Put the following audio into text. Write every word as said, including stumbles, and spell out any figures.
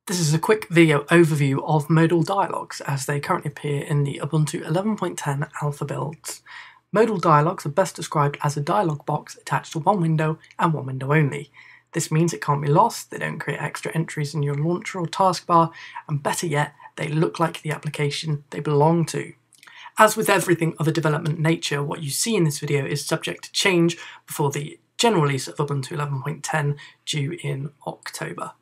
This is a quick video overview of Modal Dialogs as they currently appear in the Ubuntu eleven point ten alpha builds. Modal Dialogs are best described as a dialog box attached to one window and one window only. This means it can't be lost, they don't create extra entries in your launcher or taskbar, and better yet, they look like the application they belong to. As with everything of a development nature, what you see in this video is subject to change before the general release of Ubuntu eleven point ten due in October.